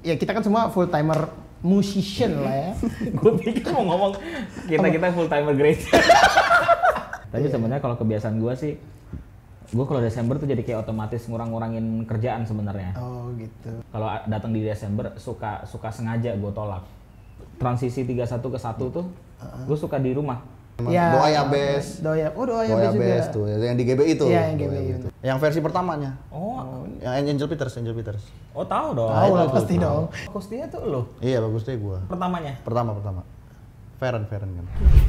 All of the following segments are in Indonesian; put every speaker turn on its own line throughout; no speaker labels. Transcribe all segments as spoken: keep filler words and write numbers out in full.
ya kita kan semua full timer musician lah ya.
Gue pikir mau ngomong kita kita full timer gereja. Tapi sebenarnya kalau kebiasaan gue sih, gue kalau Desember tuh jadi kayak otomatis ngurang-ngurangin kerjaan sebenarnya.
Oh gitu.
Kalau datang di Desember suka suka sengaja gue tolak. Transisi tiga puluh satu ke satu tuh, uh-huh. gue suka di rumah.
Ya,
Doa Yabes.
Doa ya, oh Doa
Doa
Yabes juga.
Yabes tuh, yang di G B I itu.
Iya, yang G B I itu.
Yang versi pertamanya.
Oh,
yang Angel Peters, Angel Peters.
Oh tahu dong.
Tahu lah pasti dong.
Akustiknya tuh lo.
Iya, bagus deh gua.
Pertamanya.
Pertama pertama. Feren Feren kan.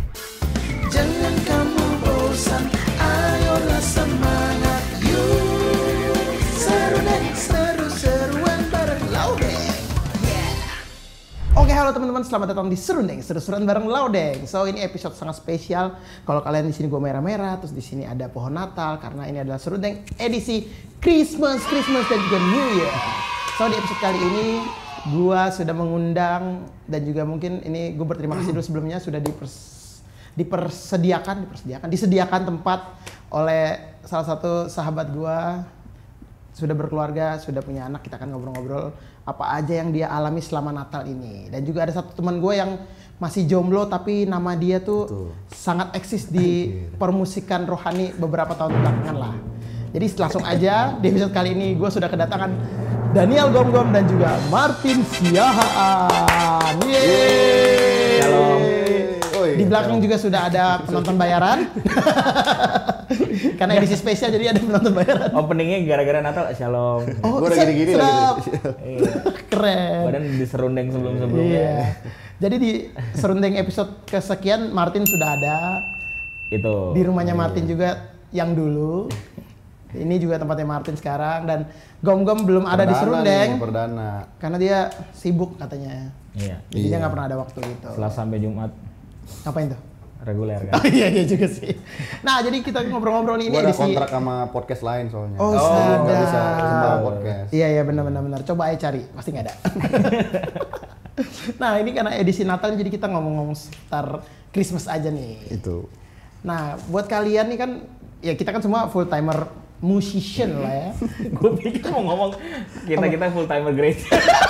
Jangan kamu bosan, ayolah semangat, yuk serundeng seru-seruan bareng Laudeng.
Oke, halo teman-teman, selamat datang di Serundeng, seru-seruan bareng Laudeng. So, ini episode sangat spesial. Kalau kalian di sini gue merah-merah, terus di sini ada pohon Natal karena ini adalah Serundeng edisi Christmas, Christmas dan juga New Year. So, di episode kali ini gue sudah mengundang dan juga mungkin ini gue berterima kasih dulu sebelumnya sudah dipers, dipersediakan, dipersediakan, disediakan tempat oleh salah satu sahabat gue. Sudah berkeluarga, sudah punya anak, kita akan ngobrol-ngobrol apa aja yang dia alami selama Natal ini. Dan juga ada satu teman gue yang masih jomblo tapi nama dia tuh Betul. sangat eksis di permusikan rohani beberapa tahun belakangan lah. Jadi langsung aja di episode kali ini gue sudah kedatangan Daniel Gomgom dan juga Martin Siahaan. Yeay!
Shalom.
Di belakang juga sudah ada penonton bayaran. Karena edisi spesial jadi ada penonton bayaran.
Openingnya gara-gara Natal, shalom.
Oh,
gue udah gini-gini lagi.
Keren.
Badan di serundeng sebelum-sebelumnya.
Iya. Jadi di serundeng episode kesekian Martin sudah ada.
Itu.
Di rumahnya Martin juga yang dulu. Ini juga tempatnya Martin sekarang dan Gom-Gom belum ada di serundeng.
Nih, perdana.
Karena dia sibuk katanya.
Iya.
Jadi dia
Iya.
nggak pernah ada waktu gitu.
Selasa sampai Jumat
Ngapain tuh?
reguler kan.
Oh iya iya juga sih. Nah jadi kita ngobrol-ngobrol nih ini
Gue ada
edisi.
kontrak sama podcast lain soalnya.
Oh,
Nggak
sadar.
bisa sembarang podcast.
Iya iya benar-benar benar. Coba aja cari, pasti nggak ada. Nah ini karena edisi Natal jadi kita ngomong-ngomong seputar Christmas aja nih.
Itu.
Nah buat kalian nih kan, ya kita kan semua full timer musician lah ya.
Gue pikir mau ngomong kita kita full timer gereja.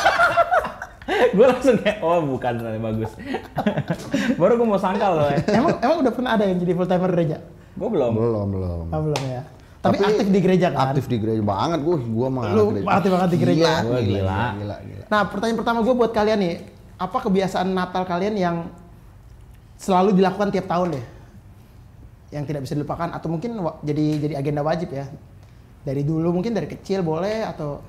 Gue langsung kayak oh bukan, bagus. Baru gue mau sangkal loh. Ya.
Emang emang udah pernah ada yang jadi full timer gereja?
Gue belum.
Belum belum.
Oh, belum ya. Tapi, aktif di gereja kan?
Aktif di gereja banget gue, gue mah.
Lu
gereja.
aktif banget di gereja.
Gila,
Gua
gila,
gila.
gila, gila, gila.
Nah pertanyaan pertama gue buat kalian nih, apa kebiasaan Natal kalian yang selalu dilakukan tiap tahun deh? Yang tidak bisa dilupakan atau mungkin wa- jadi jadi agenda wajib ya? Dari dulu mungkin dari kecil boleh atau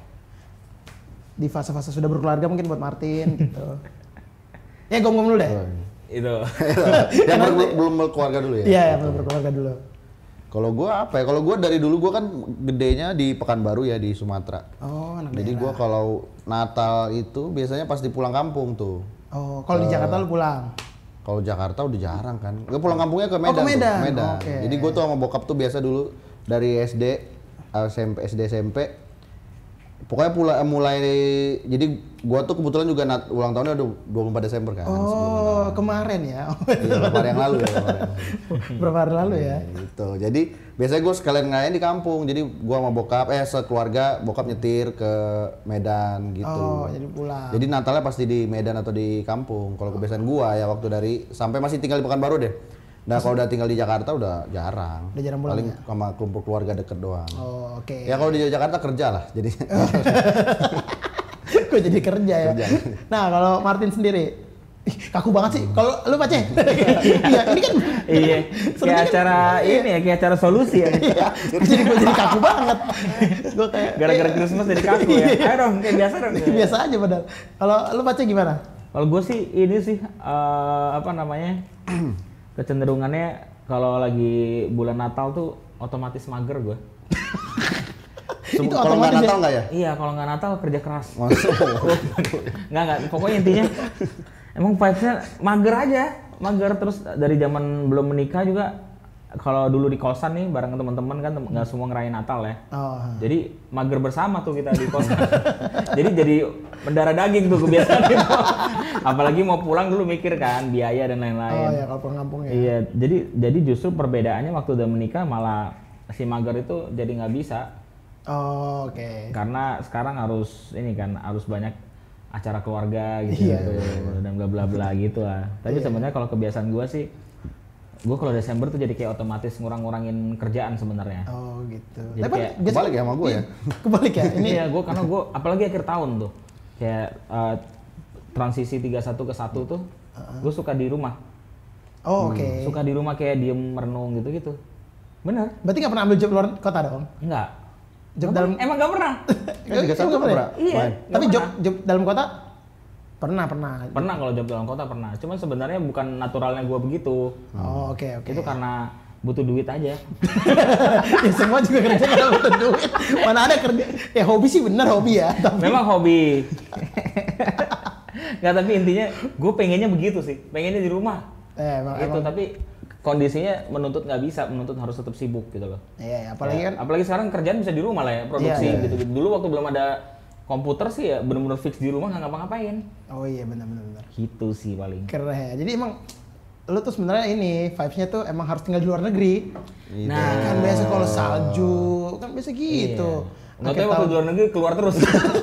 di fase-fase sudah berkeluarga mungkin buat Martin gitu. Ya gom-gom dulu deh.
Oh,
Itu.
yang belum belum berkeluarga dulu ya?
Iya ya belum berkeluarga dulu.
Kalau gue apa ya? Kalau gue dari dulu gue kan gedenya di Pekanbaru ya di Sumatera.
Oh anak
Jadi gue
daerah.
kalau Natal itu biasanya pas di pulang kampung tuh.
Oh kalau di Jakarta lu pulang.
Kalau Jakarta udah jarang kan. Gue pulang kampungnya ke Medan.
ke
tuh,
Medan.
Medan.
Oke.
Jadi gue tuh sama bokap tuh biasa dulu dari S D, S M P, S D S M P. Pokoknya pula, mulai jadi gue tuh kebetulan juga nat, ulang tahunnya udah dua puluh empat Desember kan.
Oh kemarin ya.
Iya, beberapa hari yang lalu ya. kemarin.
Berapa hari lalu ya?
Gitu. Jadi biasanya gue sekalian ngerayain di kampung. Jadi gue sama bokap, eh sekeluarga bokap nyetir ke Medan gitu.
Oh jadi pulang.
Jadi Natalnya pasti di Medan atau di kampung. Kalau kebiasaan gue ya waktu dari sampai masih tinggal di Pekanbaru deh. Nah kalau udah tinggal di Jakarta udah jarang.
Udah jarang pulang
Paling
ya?
sama kelompok keluarga deket doang.
Oh oke.
Ya kalau di Jakarta kerja lah. Jadi
Gue jadi kerja ya.
Kerja.
Nah kalau Martin sendiri, ih, kaku banget sih. Kalau lu Pace, iya ini kan.
Iya. Kayak
kan-
acara ini ya, kayak acara solusi ya.
Iya, jadi gue jadi kaku banget. Gue kayak
Gara-gara Christmas jadi kaku ya. Ayo dong, kayak biasa dong.
biasa aja padahal. Kalau lu Pace gimana?
Kalau gue sih ini sih eh, apa namanya kecenderungannya kalau lagi bulan Natal tuh otomatis mager gue.
Itu
kalau nggak
otomatis ya?
Natal nggak ya?
Iya, kalau nggak Natal kerja keras.
Masuk.
Nggak nggak. Pokoknya intinya emang vibes-nya mager aja, mager terus dari zaman belum menikah juga. Kalau dulu di kosan nih bareng teman-teman kan nggak semua ngerayain Natal ya.
Oh.
Jadi mager bersama tuh kita di kosan. Jadi jadi mendarah daging tuh kebiasaan itu. Apalagi mau pulang dulu mikir kan biaya dan lain-lain.
Oh ya kalau pulang kampung ya.
Iya, jadi jadi justru perbedaannya waktu udah menikah malah si mager itu jadi nggak bisa
Oh, oke.
karena sekarang harus ini kan harus banyak acara keluarga gitu,
Iya.
gitu dan bla bla bla gitu lah. Tapi
Iya.
sebenarnya kalau kebiasaan gue sih, gue kalau Desember tuh jadi kayak otomatis ngurang-ngurangin kerjaan sebenarnya.
Oh gitu.
Jadi
Tapi
kayak
biasa-
kebalik ya sama gue ya.
Kebalik ya.
Ini
Ini
ya gue karena gue apalagi akhir tahun tuh kayak uh, transisi tiga puluh satu ke satu tuh gue suka di rumah.
Oh oke.
Suka di rumah kayak diem merenung gitu-gitu. Bener?
Berarti nggak pernah ambil job luar kota dong?
Enggak.
Job
Nggak
dalam
per- emang gak pernah.
Kan tiga satu
Emang nggak
pernah.
Iya.
Main.
nggak
Tapi job
pernah.
job dalam kota pernah pernah.
Pernah kalau job dalam kota pernah. Cuman sebenarnya bukan naturalnya gue begitu.
Oh oke oke.
Itu karena butuh duit aja.
Ya semua juga kerja kalau butuh duit. Mana ada kerja? Ya hobi sih bener hobi ya. Tapi
Memang hobi. Nggak, tapi intinya gue pengennya begitu sih. Pengennya di rumah.
eh, emang,
Gitu,
emang-
tapi kondisinya menuntut nggak bisa, menuntut harus tetap sibuk gitu loh.
Iya, ya, apalagi
Ya,
kan
apalagi sekarang kerjaan bisa di rumah lah ya, produksi
Iya, iya.
gitu, gitu. Dulu waktu belum ada komputer sih ya bener-bener fix di rumah nggak ngapa-ngapain.
oh iya benar benar benar.
Gitu sih paling.
Keren. Jadi emang lu tuh sebenarnya ini vibes-nya tuh emang harus tinggal di luar negeri.
Nah,
Kan biasa kalau salju, kan biasa gitu.
Iya. Nggak
Akhir
tahu waktu
tahun-
di luar negeri keluar terus.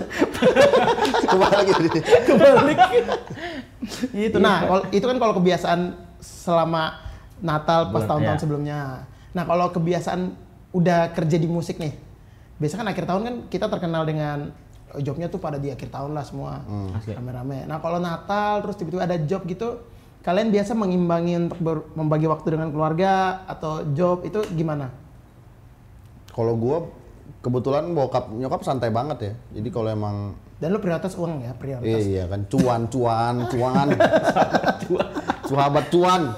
Kebalik gitu.
kebalik. Itu. Nah, kalau itu kan kalau kebiasaan selama Natal pas
Bulan-
tahun-tahun
iya.
sebelumnya. Nah, kalau kebiasaan udah kerja di musik nih. Biasa kan akhir tahun kan kita terkenal dengan oh, jobnya tuh pada di akhir tahun lah semua.
Asli.
Rame-rame. Nah, kalau Natal terus tiba-tiba ada job gitu, kalian biasa mengimbangi untuk ber- membagi waktu dengan keluarga atau job itu gimana?
Kalau gue kebetulan bokap nyokap santai banget ya. Jadi kalau emang
Dan lu prioritas uang ya, prioritas.
iya kan cuan cuan cuan sahabat cuan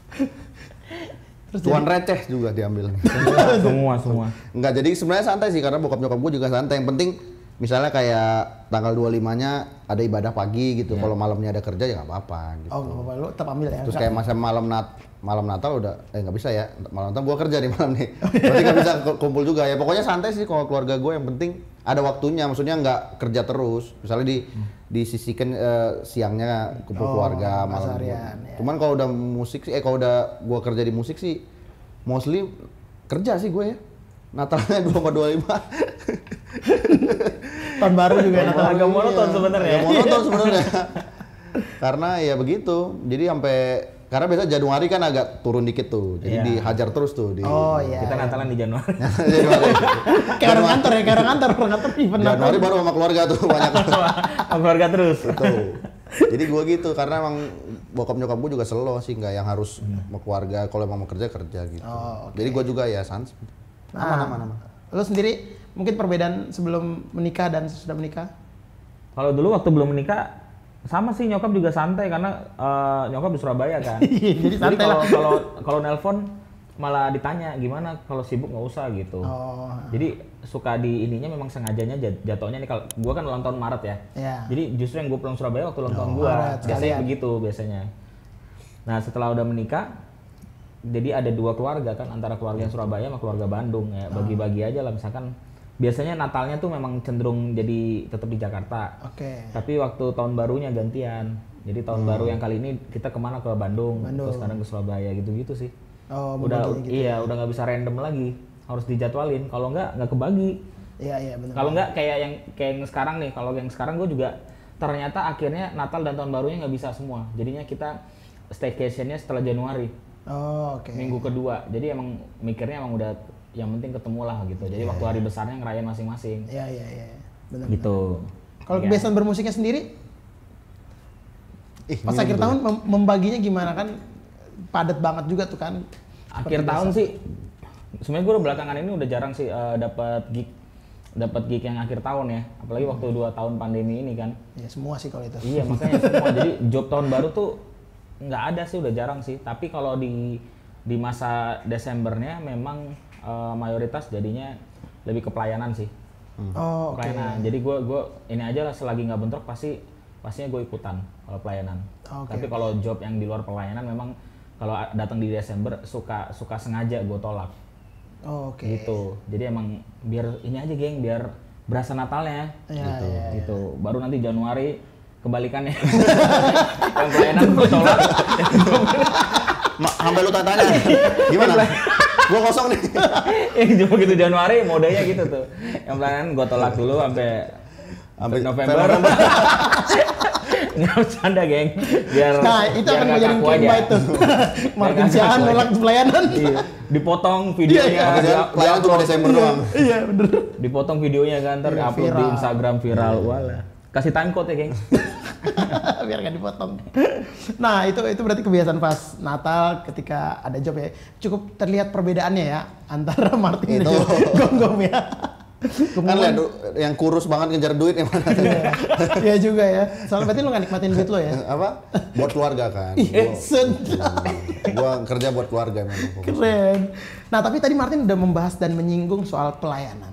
Terus
cuan receh juga diambil.
semua semua.
Enggak, jadi sebenarnya santai sih karena bokap nyokap gue juga santai. Yang penting misalnya kayak tanggal dua puluh limanya ada ibadah pagi gitu. Kalau malamnya ada kerja ya nggak apa-apa gitu.
Oh, nggak apa-apa, lu tetap ambil ya.
Terus
Nggak-
kayak masa malam nat malam Natal udah eh nggak bisa ya. Malam Natal gue kerja nih malam nih. Berarti nggak bisa ku- kumpul juga ya. Pokoknya santai sih kalau keluarga gue, yang penting ada waktunya. Maksudnya nggak kerja terus. Misalnya di disisihkan eh, siangnya kumpul
Oh,
keluarga,
pas
malam.
harian, ya.
Cuman kalau udah musik sih eh kalau udah gue kerja di musik sih mostly kerja sih gue ya. Natalnya dua puluh lima.
tahun baru juga Natal.
Agak monoton sebenarnya.
Ya monoton sebenarnya. Karena ya begitu. Jadi sampai karena biasa Januari kan agak turun dikit tuh. Jadi
Iya.
dihajar terus tuh di
Oh iya.
Kita Natalan di Januari.
Januari.
Kayak orang kantor ya, kayak orang kantor, orang kantor event Natal.
Januari baru sama keluarga tuh banyak.
Sama keluarga terus.
Tuh. Jadi gua gitu karena emang bokap nyokap gua juga slow sih, nggak yang harus sama keluarga. Kalau emang mau kerja kerja gitu.
Oh, oke.
Jadi gua juga ya sans.
Nah,
Aman aman aman.
lu sendiri mungkin perbedaan sebelum menikah dan sesudah menikah?
Kalau dulu waktu belum menikah sama sih, nyokap juga santai karena eh, nyokap di Surabaya kan.
Jadi
Jadi
santai
kalau
lah.
kalau kalau nelpon malah ditanya gimana kalau sibuk nggak usah gitu.
Oh.
Jadi suka di ininya memang sengajanya jat- jatuhnya nih, kalau gua kan ulang tahun Maret ya.
Ya.
Jadi justru yang gue pulang Surabaya waktu ulang tahun
Oh,
gua.
Maret,
Biasanya
sekalian.
begitu biasanya. Nah, setelah udah menikah jadi ada dua keluarga kan, antara keluarga yang Surabaya sama keluarga Bandung ya. Bagi-bagi aja lah, misalkan biasanya Natalnya tuh memang cenderung jadi tetap di Jakarta.
Oke.
Tapi waktu tahun barunya gantian. Jadi tahun baru yang kali ini kita kemana, ke Bandung,
Bandung.
terus kadang ke Surabaya gitu-gitu sih.
Oh,
Udah
membaginya gitu.
iya, udah nggak bisa random lagi. Harus dijadwalin. Kalau nggak nggak kebagi.
Iya, iya benar.
Kalau nggak kayak yang kayak yang sekarang nih. Kalau yang sekarang gue juga ternyata akhirnya Natal dan tahun barunya nggak bisa semua. Jadinya kita staycation-nya setelah Januari,
Oh, oke.
minggu kedua. Jadi emang mikirnya emang udah yang penting ketemu lah gitu. Jadi waktu hari besarnya ngerayain masing-masing.
Iya, iya, iya. Benar.
Gitu.
Kalau
Ya.
kebiasaan bermusiknya sendiri,
Ih,
pas
minum
akhir
tuh.
tahun mem- membaginya gimana kan? Padat banget juga tuh kan.
Akhir
Seperti
tahun
biasa.
sih sebenarnya gue belakangan ini udah jarang sih eh, dapat gig dapat gig yang akhir tahun ya, apalagi waktu dua tahun pandemi ini kan.
Ya semua sih kalau itu.
Iya, makanya semua. Jadi job tahun baru tuh nggak ada sih, udah jarang sih. Tapi kalau di di masa Desembernya memang eh, mayoritas jadinya lebih ke pelayanan sih.
Oh, oke.
Pelayanan. Jadi gue gue ini aja lah, selagi nggak bentrok pasti pastinya gue ikutan kalau pelayanan.
Oke,
Tapi kalau job yang di luar pelayanan memang kalau a- datang di Desember suka suka sengaja gue tolak.
Oh, oke.
Gitu. Jadi emang biar ini aja geng, biar berasa Natalnya.
Iya,
gitu.
iya, iya.
Gitu. Baru nanti Januari kebalikannya. Yang pelayanan gue tolak.
Ma- sampai lu tanya gimana? Gua kosong nih.
Yang cuma gitu Januari modenya gitu tuh. Yang pelayanan gue tolak dulu sampai
Sampai
November. Nggak bercanda, geng. Biar
Nah, itu
biar
akan
nggak
menjadi
kaku
clickbait
aja.
tuh. Martin
nggak
Siahaan
kaku
nolak pelayanan.
Iya. Dipotong videonya.
Makanya
dia-
pelayanan cuma Desember doang.
Iya, bener.
Dipotong videonya kan, ntar
Iya,
upload di
viral.
Instagram viral. Wala. Kasih time code ya, geng.
Biar nggak dipotong. Nah, itu itu berarti kebiasaan pas Natal ketika ada job ya. Cukup terlihat perbedaannya ya antara Martin dan
Itu.
Gom-Gom ya.
Kan lihat du- yang kurus banget ngejar duit yang mana?
Iya juga ya. Soalnya berarti lu nggak nikmatin duit lo ya.
Apa? Buat keluarga kan.
Iya,
Gua-
sedap.
Gua kerja buat keluarga memang. fokusnya.
Keren. Nah, tapi tadi Martin udah membahas dan menyinggung soal pelayanan.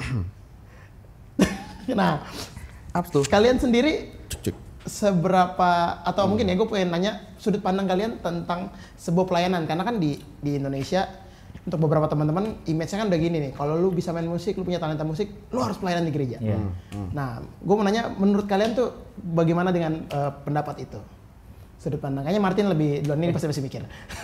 Nah,
Apa tuh?
kalian sendiri
Cek, cek.
seberapa atau mungkin ya gue pengen nanya sudut pandang kalian tentang sebuah pelayanan karena kan di di Indonesia untuk beberapa teman-teman image-nya kan udah gini nih, kalau lu bisa main musik, lu punya talenta musik, lu harus pelayanan di gereja.
Iya.
Nah, gue mau nanya menurut kalian tuh bagaimana dengan eh, pendapat itu? Sudut pandang. Kayaknya Martin lebih duluan ini pasti masih mikir.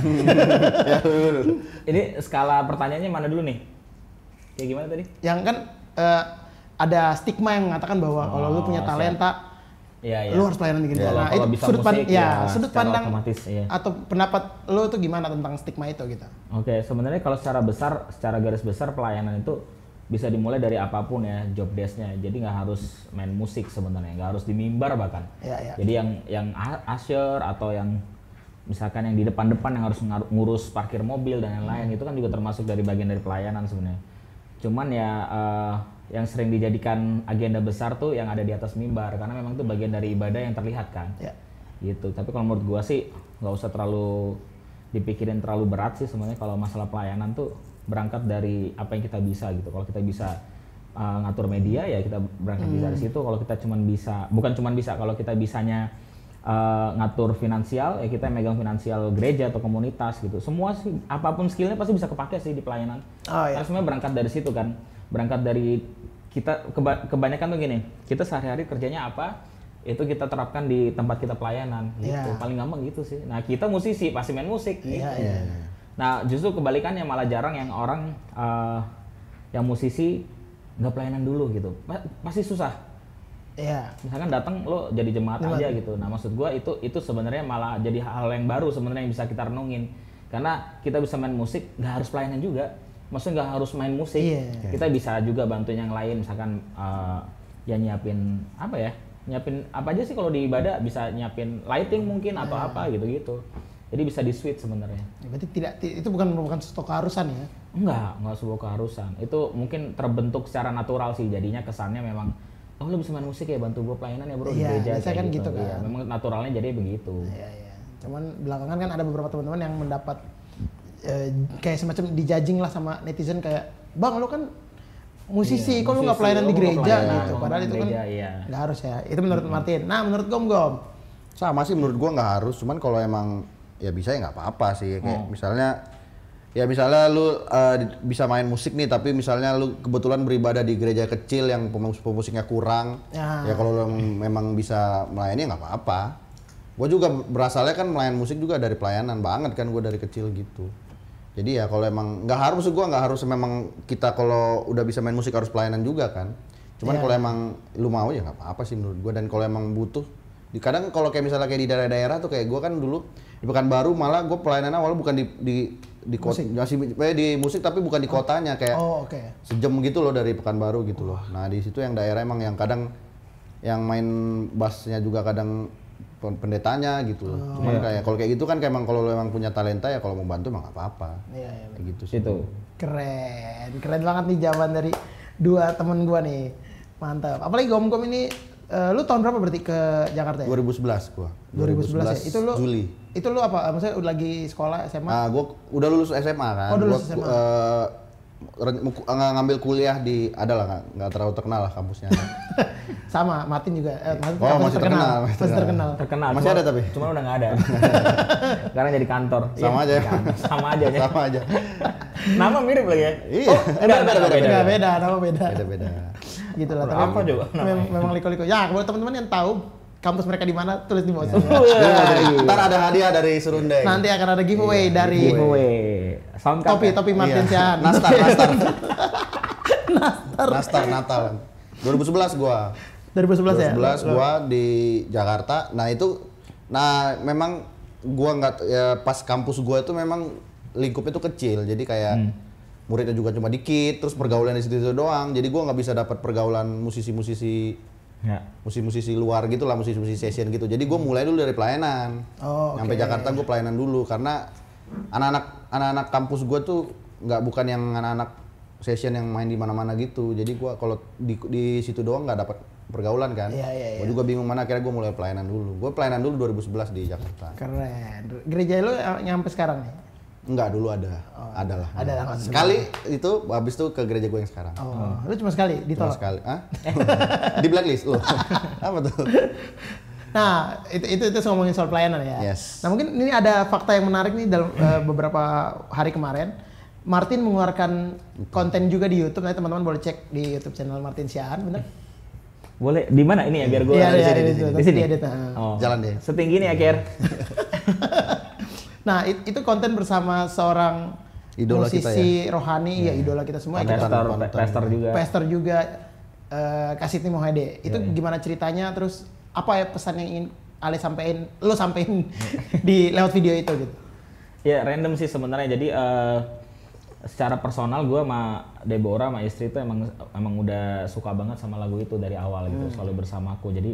Ini skala pertanyaannya mana dulu nih? Kayak gimana tadi?
Yang kan eh, ada stigma yang mengatakan bahwa kalau lu punya
Oh, siap.
talenta,
Iya, iya.
lu harus pelayanan di gereja.
Kalau-
Nah,
kalau
itu
bisa
sudut pandang,
musik,
ya,
ya,
sudut
secara
pandang
otomatis, iya.
atau pendapat lu tuh gimana tentang stigma itu gitu?
Oke, sebenarnya kalau secara besar, secara garis besar pelayanan itu bisa dimulai dari apapun ya job desk-nya. Jadi nggak harus main musik sebenarnya, nggak harus di mimbar bahkan.
Iya, iya.
Jadi yang yang a- usher atau yang misalkan yang di depan-depan yang harus ngaru- ngurus parkir mobil dan lain-lain itu kan juga termasuk dari bagian dari pelayanan sebenarnya. Cuman ya eh, yang sering dijadikan agenda besar tuh yang ada di atas mimbar karena memang itu bagian dari ibadah yang terlihat kan.
Ya.
Gitu. Tapi kalau menurut gua sih nggak usah terlalu dipikirin terlalu berat sih sebenarnya kalau masalah pelayanan tuh berangkat dari apa yang kita bisa gitu. Kalau kita bisa uh, ngatur media ya kita berangkat bisa dari situ. Kalau kita cuman bisa, bukan cuman bisa, kalau kita bisanya uh, ngatur finansial ya kita megang finansial gereja atau komunitas gitu. Semua sih apapun skillnya pasti bisa kepake sih di pelayanan.
Oh, iya.
Karena sebenarnya berangkat dari situ kan. Berangkat dari kita keba- kebanyakan tuh gini, kita sehari-hari kerjanya apa? Itu kita terapkan di tempat kita pelayanan gitu.
Iya.
Paling gampang gitu sih. Nah, kita musisi pasti main musik gitu.
Iya, iya.
Nah, justru kebalikannya malah jarang yang orang uh, yang musisi nggak pelayanan dulu gitu. Pa- pasti susah.
Iya.
Misalkan datang lo jadi jemaat
Jemaat.
aja gitu. Nah, maksud gua itu itu sebenarnya malah jadi hal yang baru sebenarnya yang bisa kita renungin. Karena kita bisa main musik nggak harus pelayanan juga. Maksudnya nggak harus main musik.
Iya.
Kita bisa juga bantuin yang lain misalkan uh, ya nyiapin apa ya? Nyiapin apa aja sih kalau di ibadah, bisa nyiapin lighting mungkin atau
Iya.
apa gitu-gitu. Jadi bisa di switch sebenarnya.
Ya, berarti tidak ti- itu bukan merupakan suatu keharusan ya.
Enggak, enggak sebuah keharusan. Itu mungkin terbentuk secara natural sih. Jadinya kesannya memang, oh lu bisa main musik ya, bantu gua pelayanan ya bro di
Iya,
gereja.
biasanya
kayak
kan gitu kan.
Iya, memang naturalnya jadi begitu.
Iya, iya. Cuman belakangan kan ada beberapa teman-teman yang mendapat eh, kayak semacam dijudging lah sama netizen kayak, "Bang, lu kan musisi,
Iya,
kok lu nggak
musisi,
pelayanan
lu
di
nggak
gereja
pelayanan,
gitu."
nggak
Padahal itu kan
gereja, iya.
nggak harus ya. Itu menurut Martin. Nah, menurut Gom Gom.
Sama sih menurut gua nggak harus, cuman kalau emang ya bisa ya nggak apa-apa sih. Kayak misalnya ya misalnya lu uh, di- bisa main musik nih, tapi misalnya lu kebetulan beribadah di gereja kecil yang pemus- pemusiknya kurang,
Ya.
ya kalau lu memang bisa melayani ya nggak apa-apa. Gue juga berasalnya kan melayan musik juga dari pelayanan banget kan, gue dari kecil gitu. Jadi ya kalau emang nggak harus, gue nggak harus memang kita kalau udah bisa main musik harus pelayanan juga kan. Cuman
Ya.
kalau emang lu mau ya nggak apa-apa sih menurut gue. Dan kalau emang butuh, di kadang kalau kayak misalnya kayak di daerah-daerah tuh kayak gue kan dulu di Pekanbaru malah gue pelayanan awal bukan di di di kota, masih eh, di musik tapi bukan di kotanya, kayak
Oh, oke.
sejam gitu loh dari Pekanbaru gitu loh. Nah di situ yang daerah emang yang kadang yang main bassnya juga kadang pen- pendetanya gitu loh. Cuman
Iya.
kayak kalau kayak gitu kan kayak emang kalau lo emang punya talenta ya kalau mau bantu emang nggak apa-apa.
Iya, iya.
Kayak gitu sih.
Situ.
Keren. Keren banget nih jawaban dari dua temen gua nih. Mantap. Apalagi Gom Gom ini eh, lu tahun berapa berarti ke Jakarta ya?
dua ribu sebelas gua.
dua ribu sebelas ya. Itu lu
Juli.
Itu lu apa? Maksudnya udah lagi sekolah S M A?
Nah, gua udah lulus S M A kan.
Oh, udah lulus
Gua,
S M A.
eh, ren- mau ku- nggak ngambil kuliah di adalah nggak nggak terlalu terkenal lah kampusnya.
Sama, Martin juga. Eh, Martin
Oh,
kampus
masih terkenal, masih
Masih terkenal.
Terkenal.
Masih
cuma-
ada tapi?
Cuma udah nggak ada. Karena jadi kantor.
Sama aja ya.
Sama aja ya.
Sama aja.
Nama mirip lagi ya.
Iya.
Oh, enggak,
beda,
enggak,
beda,
beda.
Beda, beda, nama beda.
Beda-beda.
Gitu lah.
Apa coba namanya?
Memang, memang liko-liko. Ya, buat teman-teman yang tahu kampus mereka di mana, tulis di bawah
Iya.
sini.
Wah,
Ntar ada hadiah dari Serundeng.
Nanti akan ada giveaway
Iya,
dari
giveaway. Sound card
topi,
ya?
topi Martin
Iya.
Sian.
Nastar, Nastar. Nastar. Nastar Natal. dua ribu sebelas gua.
dua ribu sebelas ya?
dua ribu sebelas gua di Jakarta. Nah itu, nah memang gua nggak ya, pas kampus gua itu memang lingkupnya itu kecil, jadi kayak hmm. muridnya juga cuma dikit, terus pergaulan di situ doang. Jadi gua nggak bisa dapat pergaulan musisi-musisi, ya. musisi-musisi luar gitu lah, musisi-musisi session gitu. Jadi gua mulai dulu dari pelayanan. Oh, sampai okay. Jakarta gua pelayanan dulu karena anak-anak anak-anak kampus gua tuh nggak bukan yang anak-anak session yang main di mana-mana gitu. Jadi gua kalau di di situ doang nggak dapat pergaulan kan. Iya, iya, iya. Gue juga bingung mana, akhirnya gue mulai pelayanan dulu. Gue pelayanan dulu dua ribu sebelas di Jakarta.
Keren. Gereja lu nyampe sekarang nih?
Enggak, dulu ada.
Oh,
ada lah.
Ada lah.
Sekali itu, habis itu ke gereja gue yang sekarang.
Oh, oh. Lu cuma sekali ditolak?
Cuma sekali. Hah? Di blacklist lu. Apa tuh?
Nah, itu itu itu ngomongin soal pelayanan ya.
Yes.
Nah, mungkin ini ada fakta yang menarik nih dalam uh, beberapa hari kemarin. Martin mengeluarkan konten juga di YouTube. Nanti teman-teman boleh cek di YouTube channel Martin Siahaan, bener?
Boleh, di mana ini ya biar gue
ya,
di
ya,
sini, di sini. Di sini.
Oh. Jalan deh.
Setinggi nih ya, Ker.
Nah, itu konten bersama seorang
idola
musisi
kita ya?
rohani, ya, ya idola kita semua.
Pastor, pastor juga.
Pastor juga, uh, Kasih Timo Hede. Itu ya, gimana ceritanya? Terus apa ya pesan yang ingin Ale sampein, lo sampein di lewat video itu gitu?
Ya random sih sebenarnya. Jadi uh, secara personal gue sama Deborah sama istri itu emang emang udah suka banget sama lagu itu dari awal gitu, hmm. selalu bersamaku. Jadi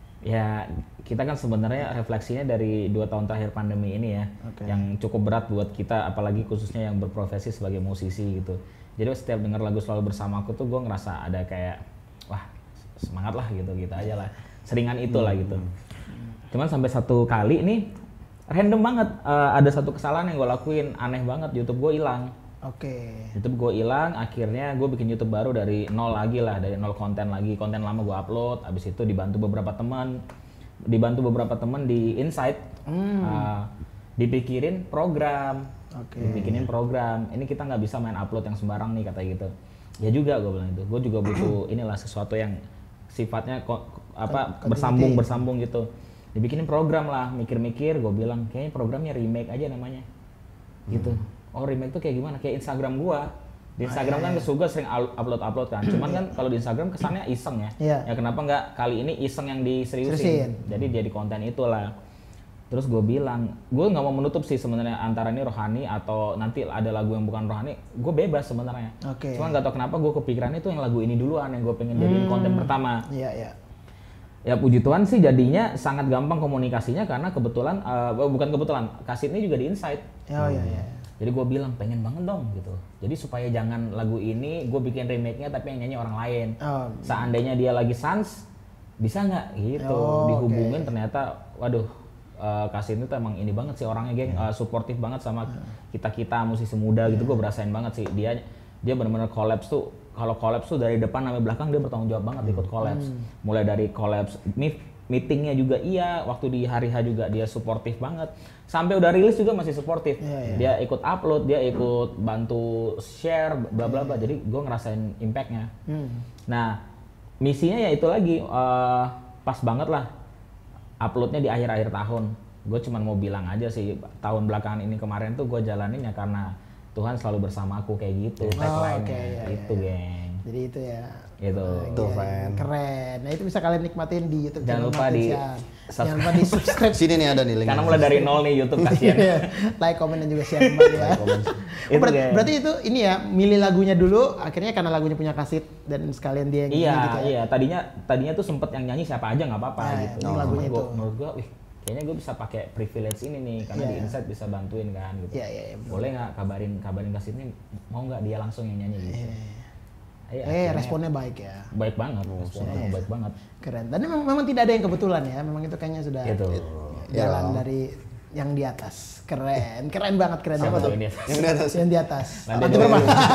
ya kita kan sebenarnya refleksinya dari dua tahun terakhir pandemi ini ya, okay. yang cukup berat buat kita, apalagi khususnya yang berprofesi sebagai musisi gitu. Jadi setiap denger lagu Selalu Bersamaku tuh gue ngerasa ada kayak wah semangat lah gitu, gitu aja lah, seringan itu lah gitu. Cuman sampai satu kali nih random banget, uh, ada satu kesalahan yang gue lakuin, aneh banget, YouTube gue hilang.
Oke. Okay.
YouTube gue hilang, akhirnya gue bikin YouTube baru dari nol lagi lah, dari nol konten lagi. Konten lama gue upload, abis itu dibantu beberapa teman, dibantu beberapa teman di Insight, hmm. uh, dipikirin program, okay. dibikinin program. Ini kita nggak bisa main upload yang sembarang nih, kata gitu. Ya juga gue bilang itu, gue juga butuh inilah sesuatu yang sifatnya ko, apa bersambung bersambung gitu. Dibikinin program lah, mikir-mikir, gue bilang kayaknya programnya remake aja namanya, gitu. Hmm. Oh remake tuh kayak gimana? Kayak Instagram gua. Di Instagram kan juga sering upload-upload kan. Cuman kan kalau di Instagram kesannya iseng ya. Yeah. Ya kenapa nggak kali ini iseng yang diseriusin? Seriusin. Jadi jadi konten itulah. Terus gue bilang, gue nggak mau menutup sih sebenarnya antara ini rohani atau nanti ada lagu yang bukan rohani. Gue bebas sebenarnya. Oke. Okay. Cuman nggak tahu kenapa gue kepikiran itu yang lagu ini duluan yang gue pengen hmm. jadiin konten pertama. Iya yeah, iya. Yeah. Ya puji Tuhan sih jadinya sangat gampang komunikasinya karena kebetulan uh, bukan kebetulan Kasih ini juga di Insight. Oh iya iya. Jadi gue bilang pengen banget dong gitu. Jadi supaya jangan lagu ini gue bikin remake-nya tapi yang nyanyi orang lain. Oh, seandainya dia lagi sans, bisa nggak gitu? Oh, dihubungin okay. Ternyata, waduh, uh, Kasih ini tuh emang ini banget sih orangnya geng, uh, suportif banget sama kita kita musisi muda gitu. Gue berasain banget sih dia dia benar-benar collabs tuh. Kalau collabs tuh dari depan sampai belakang dia bertanggung jawab banget ikut collabs. Hmm. Mulai dari collabs meetingnya juga iya, waktu di hari H juga dia suportif banget. Sampai udah rilis juga masih suportif. Yeah, yeah. Dia ikut upload, dia ikut bantu share, bla bla bla. Jadi gue ngerasain impactnya. Hmm. Nah, misinya ya itu lagi, uh, pas banget lah. Uploadnya di akhir-akhir tahun. Gue cuma mau bilang aja sih, tahun belakangan ini kemarin tuh gue jalanin ya karena Tuhan selalu bersama aku kayak gitu.
Oh, tagline-nya okay, ya,
itu ya. Geng.
Jadi itu ya.
Itu.
Itu keren. Keren. Nah itu bisa kalian nikmatin di YouTube.
Jangan lupa di
Jangan lupa di subscribe.
Sini nih ada nih link.
Karena mulai dari nol nih YouTube kasihan.
Like, comment dan juga share kembali ya.
Itu
Ber berarti itu ini ya milih lagunya dulu. Akhirnya karena lagunya punya Kasih dan sekalian dia yang
iya,
gitu ya.
Iya. Tadinya tadinya tuh sempet yang nyanyi siapa aja nggak apa-apa nah, gitu.
Ini lagunya itu.
Menurut gua, wih kayaknya gue bisa pakai privilege ini nih karena yeah. di Insight bisa bantuin kan gitu. Yeah, yeah, yeah, boleh nggak kabarin kabarin Kasih ini mau nggak dia langsung yang nyanyi gitu. Yeah.
Eh, eh responnya baik ya.
Baik banget, responnya yeah. baik banget.
Keren. Dan memang, memang tidak ada yang kebetulan ya. Memang itu kayaknya sudah
gitu.
Jalan
yeah.
dari yang di atas. Keren, keren banget keren banget.
Yang di atas.
Yang di atas. Nanti berapa?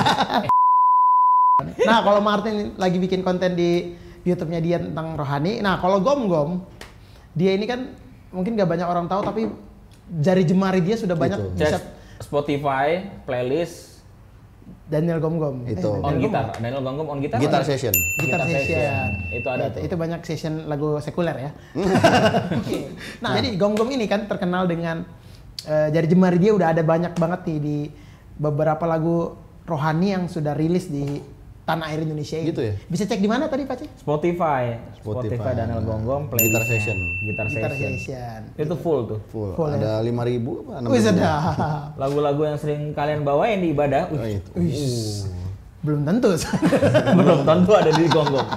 Nah, kalau Martin lagi bikin konten di YouTube-nya dia tentang rohani. Nah, kalau Gom Gom, dia ini kan mungkin gak banyak orang tahu tapi jari jemari dia sudah banyak
gitu.
Bisa
Spotify, playlist
Daniel Gom Gom
itu
eh,
on gitar, Daniel Gom Gom on gitar.
Gitar session.
Gitar, gitar session. session.
Itu ada
ya,
tuh.
Itu banyak session lagu sekuler ya. Okay. Nah, nah, jadi Gom Gom ini kan terkenal dengan uh, jari jemari dia udah ada banyak banget nih di beberapa lagu rohani yang sudah rilis di tanah air Indonesia ini.
Gitu ya?
Bisa cek di mana tadi Pak Ci?
Spotify,
Spotify.
Spotify Daniel Gonggong,
Guitar
playlistnya.
Session.
Gitar
Gitar
Session.
Session.
Itu full tuh.
Full.
Full,
Ada lima ribu apa enam
Wih
ribu?
sedap.
Lagu-lagu yang sering kalian bawain di ibadah.
Oh,
Wih,
itu.
Belum tentu.
belum tentu ada di Gonggong.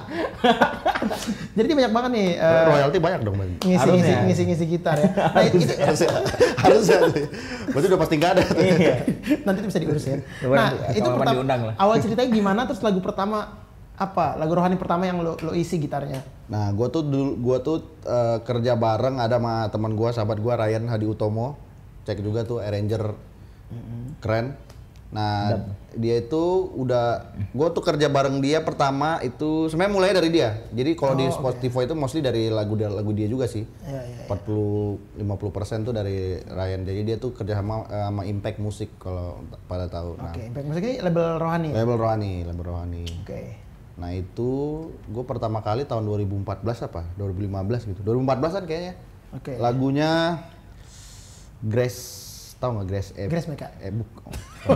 Jadi banyak banget nih eh,
Royalti banyak dong berarti.
ngisi, ngisi,
Harusnya.
ngisi ngisi gitar ya. Nah, itu, itu
Harusnya, harusnya sih. Berarti udah pasti nggak ada. tuh.
Iya.
nanti itu bisa diurus ya.
Coba
Nah,
nanti
itu
kapan
pertama
diundang lah.
awal ceritanya gimana terus lagu pertama apa? Lagu rohani pertama yang lo lo isi gitarnya.
Nah, gua tuh dulu gua tuh eh, kerja bareng ada sama teman gua, sahabat gua Ryan Hadi Utomo. Cek juga tuh arranger keren. Nah, dia itu udah gua tuh kerja bareng dia pertama itu sebenarnya mulai dari dia. Jadi kalau di Spotify itu mostly dari lagu dia lagu dia juga sih.
Iya, iya.
empat puluh sampai lima puluh persen tuh dari Ryan. Jadi dia tuh kerja sama eh, sama Impact Music kalau pada tahu. Nah,
Oke, Impact Music ini label rohani.
label Rohani, label Rohani.
Oke.
Nah itu gue pertama kali tahun dua ribu empat belas apa? dua ribu lima belas gitu. dua ribu empat belas kan kayaknya.
Oke.
Lagunya Grace, tahu nggak Grace? Eh,
Grace Meka.
Eh buk. Oh.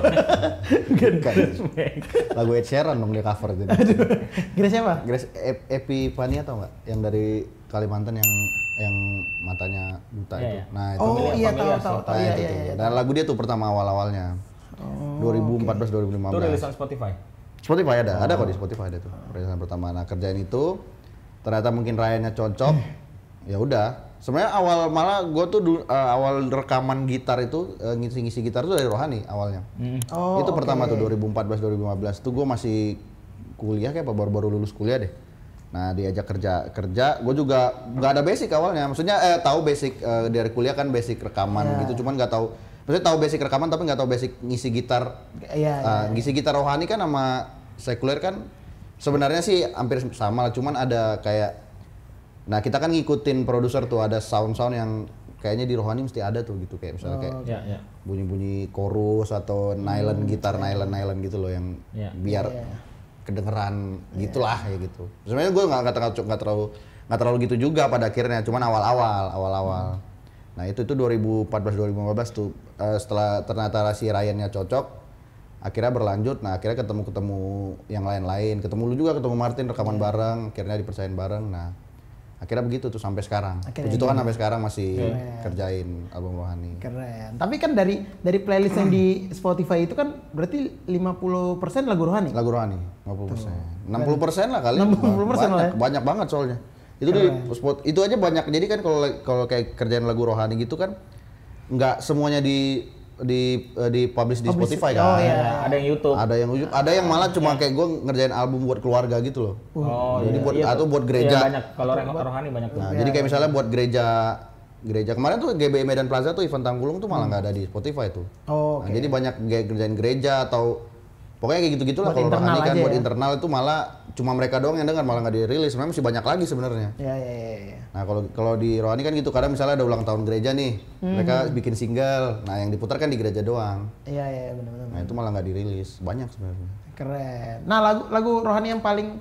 Bukan. Lagu Ed Sheeran dong dia cover itu.
Grace siapa?
Grace Ep- Epifania tau nggak? Yang dari Kalimantan yang yang matanya buta
Iya,
itu.
iya.
Nah itu.
Oh
Familiar,
iya tahu
familiar
tahu
sih.
tahu
Nah,
iya
itu
iya
tuh.
iya.
Dan lagu dia tuh pertama awal-awalnya.
Oh,
dua ribu empat belas dua ribu lima
Itu
belas.
rilisan Spotify.
Spotify ada, ada kok di Spotify ada tuh rilisan pertama. Nah kerjain itu ternyata mungkin Ryan-nya cocok, ya udah. Sebenarnya awal malah gue tuh du- uh, awal rekaman gitar itu uh, ngisi-ngisi gitar tuh dari Rohani awalnya.
Oh,
itu pertama
oke.
tuh dua ribu empat belas dua ribu lima belas tuh gue masih kuliah kayak apa baru-baru lulus kuliah deh. Nah diajak kerja kerja, gue juga nggak ada basic awalnya. Maksudnya eh tahu basic uh, dari kuliah kan basic rekaman gitu, cuman nggak tahu. Maksudnya tahu basic rekaman tapi nggak tahu basic ngisi gitar.
Iya.
Uh, ngisi gitar Rohani kan sama sekuler kan sebenarnya sih hampir sama lah, cuman ada kayak nah kita kan ngikutin produser tuh ada sound-sound yang kayaknya di Rohani mesti ada tuh gitu kayak misalnya kayak
Ya, ya.
bunyi-bunyi chorus atau nylon gitar nylon nylon gitu loh yang
Iya.
biar kedengeran gitulah ya gitu. Sebenarnya gue nggak nggak terlalu nggak terlalu nggak terlalu gitu juga pada akhirnya, cuman awal-awal awal-awal. Nah itu itu dua ribu empat belas dua ribu lima belas tuh eh, setelah ternyata si Ryan-nya cocok, akhirnya berlanjut. Nah akhirnya ketemu ketemu yang lain-lain, ketemu lu juga, ketemu Martin rekaman bareng, akhirnya dipercayain bareng. Nah akhirnya begitu tuh sampai sekarang.
Akhirnya
Puji Tuhan sampai sekarang masih kerjain album Rohani.
Keren. Tapi kan dari dari playlist yang di Spotify itu kan berarti lima puluh persen lagu rohani.
Lagu Rohani lima puluh persen, enam puluh persen lah kali.
enam puluh persen lah
banyak,
ya.
banyak banget soalnya. Itu di spot itu aja banyak. Jadi kan kalau kalau kayak kerjaan lagu Rohani gitu kan nggak semuanya di di eh, di publish di
Publish.
Spotify
Oh,
kan.
iya.
Ada yang YouTube.
Ada yang YouTube, ada yang malah cuma kayak gue ngerjain album buat keluarga gitu loh.
Oh,
Jadi
iya.
buat
Iya,
atau
tuh.
buat gereja.
Iya, banyak. Kalau yang rohani banyak tuh.
Nah, jadi kayak misalnya buat gereja gereja kemarin tuh G B I Medan Plaza tuh event Tanggulung tuh malah nggak ada di Spotify tuh.
Oh,
Nah, jadi banyak ge- kerjaan gereja atau pokoknya kayak gitu-gitu lah.
Buat
Kalau
internal
Rohani kan
aja
buat
ya?
internal itu malah cuma mereka doang yang dengar, malah nggak dirilis. Sebenarnya masih banyak lagi sebenarnya.
Iya iya iya. iya.
Nah kalau kalau di Rohani kan gitu, kadang misalnya ada ulang tahun gereja nih, mereka bikin single, nah yang diputar kan di gereja doang.
Iya iya benar-benar.
Nah itu malah nggak dirilis, banyak sebenarnya.
Keren. Nah lagu lagu rohani yang paling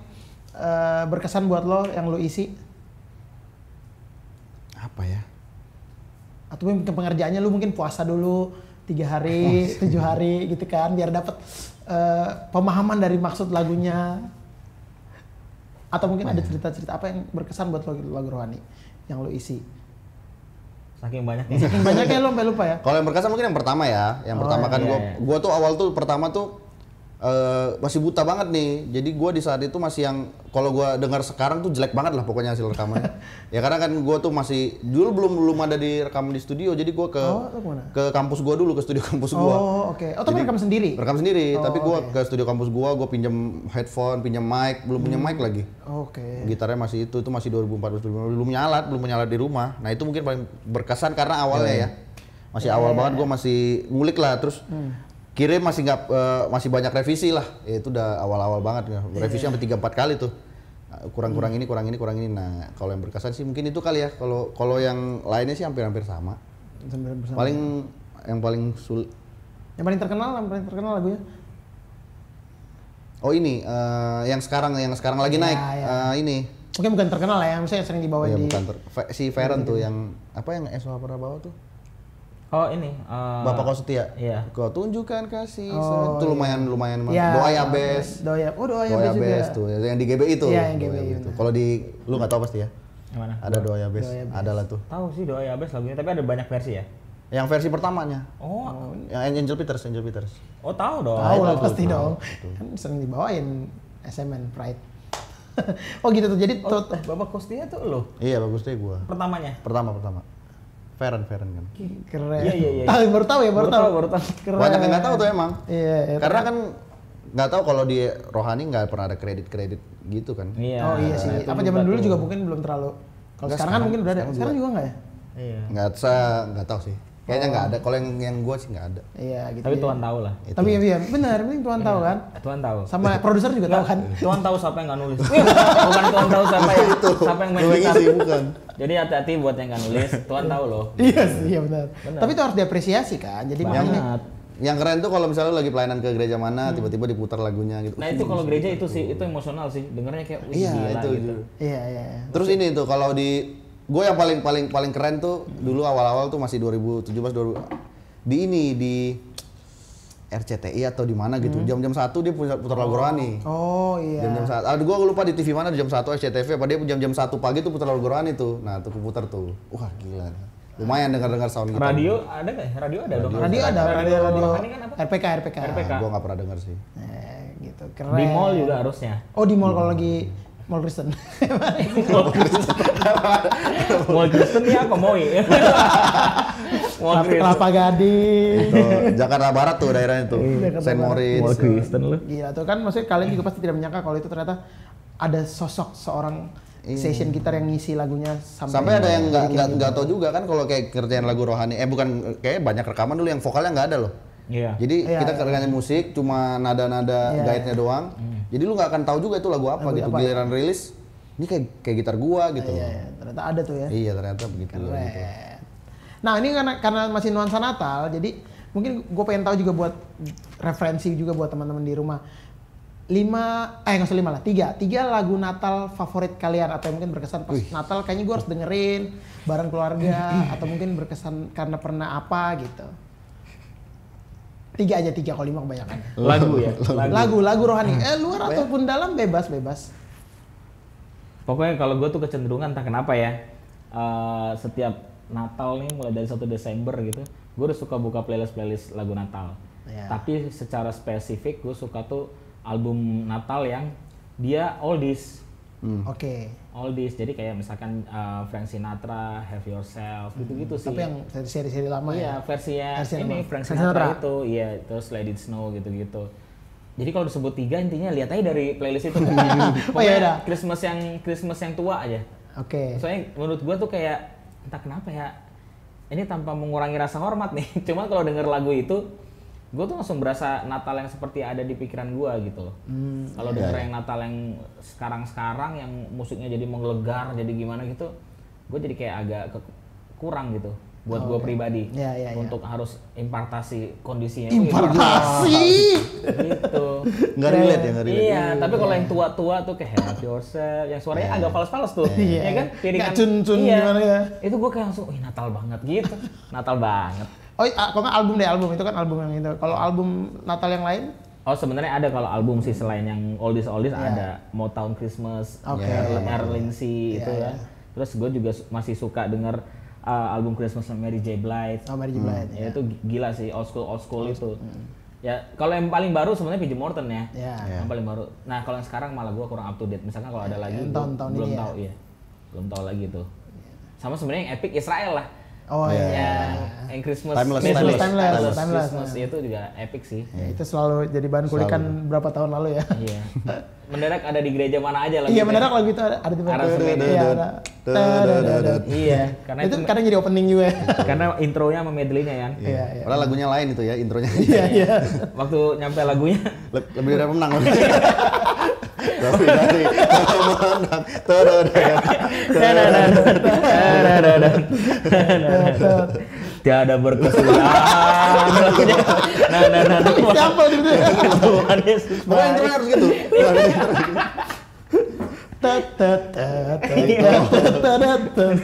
eh, berkesan buat lo yang lo isi
Apa ya?
atau mungkin pengerjaannya lu mungkin puasa dulu tiga hari tujuh hari gitu kan biar dapat eh, pemahaman dari maksud lagunya atau mungkin ada cerita-cerita apa yang berkesan buat lo gitu, lagu rohani yang lo isi
Saking banyaknya.
saking banyaknya lo sampai lupa ya.
Kalau yang berkesan mungkin yang pertama ya, yang
Oh,
pertama kan
iya,
gua
iya.
gua tuh awal tuh pertama tuh eh, masih buta banget nih. Jadi gua di saat itu masih yang kalau gua dengar sekarang tuh jelek banget lah pokoknya hasil rekamannya. Ya karena kan gua tuh masih dulu belum belum ada di rekaman di studio. Jadi gua ke
Oh, lo kemana?
ke kampus gua dulu, ke studio kampus gua.
Oh oke. Oh tapi rekam sendiri.
Rekam sendiri,
Oh,
tapi gua
oke.
ke studio kampus gua, gua pinjam headphone, pinjam mic, belum punya mic lagi.
Oke.
Gitarnya masih itu, itu masih dua ribu empat belas, belum punya alat, belum punya alat di rumah. Nah itu mungkin paling berkesan karena awalnya ya, masih awal banget gue masih ngulik lah, terus kirim masih nggak eh, masih banyak revisi lah. Ya, itu udah awal-awal banget ya, revisi sampai tiga empat kali tuh. Nah, kurang-kurang ini, kurang ini, kurang ini. Nah kalau yang berkesan sih mungkin itu kali ya. Kalau kalau yang lainnya sih hampir-hampir sama.
Sambil bersama.
Paling yang paling sul,
Yang paling terkenal, yang paling terkenal lagunya.
oh ini eh, yang sekarang yang sekarang lagi
Ya,
naik
ya.
eh, ini.
Mungkin bukan terkenal lah ya, misalnya sering dibawa
Oh, ya,
di.
bukan ter- Fe- si Feren tuh yang apa yang Eswa pernah bawa tuh?
Oh ini. Uh,
Bapak kau setia.
Iya.
Kau tunjukkan kasih.
Oh,
itu lumayan lumayan.
Iya,
Doa ya bes.
Doa ya. Oh doa ya
Doa ya
bes juga.
bes tuh. Yang di G B I itu.
Iya, yang G B I,
Doa ya Bes
benar.
tuh. Kalau di lu nggak tahu pasti ya.
Yang mana?
Ada doa ya bes.
Doa ya Bes.
Ada lah tuh.
Tahu sih doa ya Abes lagunya, tapi ada banyak versi ya.
Yang versi pertamanya.
Oh.
Yang Angel Peters, Angel Peters.
Oh tahu dong.
Tahu lah
tahu,
pasti
tahu,
dong.
tahu.
Kan sering dibawain S M N Pride. Oh gitu tuh. Jadi
Oh,
tuh
Bapak Kustia tuh lo
Iya bagus deh gua.
pertamanya.
Pertama pertama. Feren Feren kan.
keren.
Iya, iya, iya.
Tahu baru tahu ya, baru,
Baru
tahu.
tahu, baru tahu.
Keren.
Banyak yang nggak tahu tuh emang.
Iya, iya.
Karena kan nggak tahu kalau di Rohani nggak pernah ada kredit-kredit gitu kan.
Iya.
Oh iya sih.
itu
Apa
juga
zaman dulu
tuh.
juga mungkin belum terlalu. Kalau
Enggak,
sekarang kan
sekarang-
mungkin udah ada.
sekarang
Sekarang juga enggak ya?
Iya.
Nggak sa nggak tahu sih. Kayaknya nggak ada. Kalau yang yang gua sih nggak ada.
Iya gitu.
Tapi
ya.
Tuhan tahu lah.
Itu.
Tapi iya benar, penting Tuhan tahu kan.
Tuhan tahu.
Sama produser juga tahu kan.
Tuhan tahu siapa yang nggak nulis. Bukan Tuhan tahu siapa yang siapa yang main
Gue
gitar.
sih bukan.
Jadi hati-hati buat yang nggak nulis. Tuhan tahu loh.
Iya sih, iya benar.
Benar.
Tapi itu harus diapresiasi kan. Jadi
Yang
makanya
yang keren tuh kalau misalnya lu lagi pelayanan ke gereja mana, tiba-tiba diputar lagunya gitu.
Nah itu kalau gereja itu sih itu emosional sih. Dengarnya kayak wih
Iya,
gila
itu,
gitu.
itu.
iya iya. iya.
Terus ini tuh kalau di gue yang paling paling paling keren tuh dulu awal-awal tuh masih dua ribu tujuh belas dua ribu di ini di R C T I atau di mana gitu. Jam-jam satu dia punya putar lagu rohani.
Oh iya.
Jam-jam satu. Aduh gua lupa di T V mana di jam satu S C T V apa dia jam-jam satu pagi tuh putar lagu rohani tuh. Nah, tuh putar tuh. Wah, gila. Lumayan dengar-dengar sound gitu.
Radio ada nggak? ya? Radio ada dong.
Radio ada, radio radio.
rohani kan apa?
R P K R P K.
R P K.
Nah, gua nggak pernah dengar sih.
Eh, gitu. Keren.
Di mall juga harusnya.
Oh di mall kalau lagi mall Kristen.
Mall Kristen ini apa Moi? Mall Kristen.
Kelapa Gading.
Itu Jakarta Barat tuh daerahnya tuh.
Jakarta
Saint
Barat.
Moritz.
Mall Kristen lu.
Gila tuh kan maksudnya kalian juga pasti tidak menyangka kalau itu ternyata ada sosok seorang session gitar yang ngisi lagunya sampai
Sampai ada yang nggak
jadi
nggak
kayak
nggak
gitu.
tahu juga kan kalau kayak kerjaan lagu rohani. Eh bukan kayak banyak rekaman dulu yang vokalnya nggak ada loh.
Iya.
Jadi
Iya,
kita
iya.
kerjanya musik cuma nada-nada
Iya,
guide-nya doang. Jadi lu nggak akan tahu juga itu lagu apa
Lagu
gitu.
apa,
Giliran rilis ini kayak kayak gitar gua gitu.
Iya, iya, ternyata ada tuh ya.
Iya ternyata begitu.
Keren.
gitu.
Nah ini karena karena masih nuansa Natal, jadi mungkin gue pengen tahu juga buat referensi juga buat teman-teman di rumah. Lima, eh nggak usah lima lah, tiga, tiga lagu Natal favorit kalian atau yang mungkin berkesan pas Natal kayaknya gue harus dengerin bareng keluarga atau mungkin berkesan karena pernah apa gitu. Tiga aja tiga, kalau lima kebanyakan.
Lagu ya.
Lagu, lagu rohani, eh luar ataupun dalam bebas bebas.
Pokoknya kalau gue tuh kecenderungan entah kenapa ya, eh, setiap Natal nih mulai dari satu Desember gitu, gue udah suka buka playlist-playlist lagu Natal.
Iya.
Tapi secara spesifik gue suka tuh album Natal yang dia oldies,
Oke.
oldies. Jadi kayak misalkan eh, Frank Sinatra, Have Yourself, gitu-gitu sih.
Tapi yang dari seri-seri lama
Iya,
ya.
versinya
Versi
ini
lama.
Frank
Frank
Sinatra,
Sinatra.
itu, iya, terus Let It Snow gitu-gitu. Jadi kalau disebut tiga intinya lihat aja dari playlist itu.
Oh, ya udah.
Christmas yang Christmas yang tua aja.
Oke.
Soalnya menurut gua tuh kayak entah kenapa ya, ini tanpa mengurangi rasa hormat nih. Cuma kalau denger lagu itu, gua tuh langsung berasa Natal yang seperti ada di pikiran gua gitu loh.
Hmm,
Kalau denger yang Natal yang sekarang-sekarang yang musiknya jadi menggelegar, jadi gimana gitu, gua jadi kayak agak ke- kurang gitu buat
Oh,
gua
oke.
pribadi.
Iya, iya, iya.
Untuk harus impartasi kondisinya.
Impartasi.
Gitu.
Nggak relate ya nggak relate.
Iya, tapi kalau yang tua-tua tuh kayak Have Yourself, yang suaranya agak fals-fals tuh,
Iya.
ya kan? Piringan.
Nggak cun-cun
Iya.
gimana ya.
Itu gue kayak langsung, wih Natal banget gitu, Natal banget.
Oh, ah, kalau nggak album deh, album itu kan album yang itu. Kalau album Natal yang lain,
Oh sebenarnya ada kalau album sih selain yang oldies oldies
Iya.
ada Motown Christmas,
Oke.
Earl- Earl Lindsay
Iya,
itu
iya.
kan. Terus gue juga su- masih suka denger uh, album Christmas Mary J. Blige.
oh Mary J. Blige,
Ya
ya.
itu gila sih, old school old school itu. Ya kalau yang paling baru sebenarnya P J Morton ya.
Ya.
Yang paling baru. Nah kalau yang sekarang malah gue kurang up to date. Misalkan kalau ada lagi
yang
gua
tahun-tahun
belum
ini ya.
tahu ya. Belum tahu lagi tuh. Sama sebenarnya yang epic Israel lah.
Oh
Iya.
iya.
Ya, yang Christmas,
Timeless,
timeless, timeless, timeless.
Christmas itu juga epic sih.
Ya, itu selalu jadi bahan kulikan berapa tahun lalu ya.
Iya. Mendadak ada di gereja mana aja lagi.
Iya, mendadak lagu itu ada ada di
Aransemen.
Iya, ada. Tadadadad.
Iya, karena
Itu
itu,
kadang jadi opening juga.
karena intronya sama medley-nya kan.
Iya, iya.
Padahal lagunya lain itu ya intronya.
Iya, iya.
Waktu nyampe lagunya
Le- Lebih dari pemenang. Tapi dari pemenang.
tiada berkesudahan. Nah, nah, nah, nah.
Siapa gitu ya?
Tuhan Yesus.
Pokoknya intronya harus gitu.
Tet, tet, tet, tet, tet, tet, tet.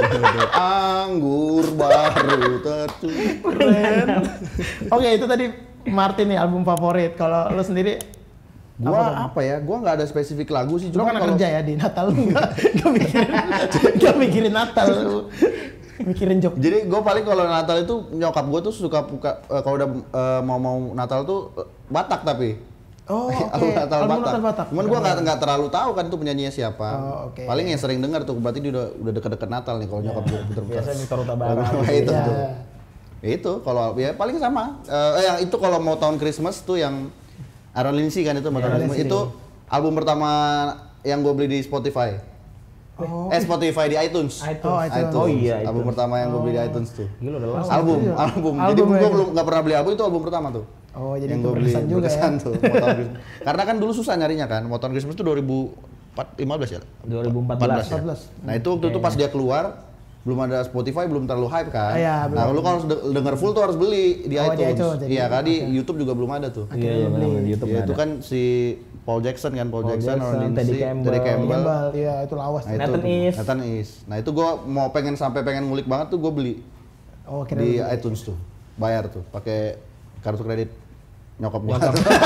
Anggur baru tercuri.
Keren. Oke, itu tadi Martin nih album favorit. Kalau lo sendiri
Gua apa ya? Gua nggak ada spesifik lagu sih.
lo
Cuma
kan
kalau
kerja ya di Natal, lu nggak nggak mikirin nggak mikirin Natal, lu mikirin job.
Jadi gue paling kalau Natal itu nyokap gue tuh suka buka uh, kalau udah uh, mau mau Natal tuh uh, Batak tapi.
Oh, oke.
Album Natal
Album
Batak.
Natal Batak.
Cuman gue nggak nggak terlalu tahu kan itu penyanyinya siapa.
Oh, oke.
Paling yang sering dengar tuh berarti dia udah udah deket-deket Natal nih kalau nyokap gue puter-puter.
Biasanya Victor Utabara.
itu
Iya.
tuh. Ya itu kalau ya paling sama. Eh yang itu kalau mau tahun Christmas tuh yang Aaron Lindsay kan itu mau tahun Christmas itu album pertama yang gue beli di Spotify.
Oh,
Eh Spotify di iTunes.
iTunes.
Oh, iTunes.
Oh iya,
Album
iTunes.
pertama yang gue beli di iTunes tuh.
Gila udah lama.
Album,
iya.
album. Jadi
Album
gue
ya.
belum nggak pernah beli album itu album pertama tuh.
Oh, jadi
yang
itu
gue beli
berkesan juga
berkesan
ya.
tuh. Mau tahun Christmas. Karena kan dulu susah nyarinya kan. Mau tahun Christmas tuh dua ribu lima belas ya?
dua ribu empat belas.
ya?
empat belas.
Nah itu waktu itu pas dia keluar belum ada Spotify, belum terlalu hype kan.
Ah, iya,
nah lu kalau harus de- denger full tuh harus beli di
Oh, di
iTunes.
iTunes, jadi-
Iya, karena di YouTube juga belum ada tuh.
Iya, iya benar di YouTube
Iya,
nggak
itu
ada.
kan si Paul Jackson kan, Paul,
Paul
Jackson,
Jackson,
Aaron
Teddy
Lindsay,
Campbell.
Teddy Campbell.
Campbell, iya itu lawas.
Nah, itu
Nathan
tuh,
East.
Nathan East. Nah itu gua mau pengen sampai pengen ngulik banget tuh gua beli
Oh, kira
di iTunes tuh, bayar tuh, pakai kartu kredit nyokap gua.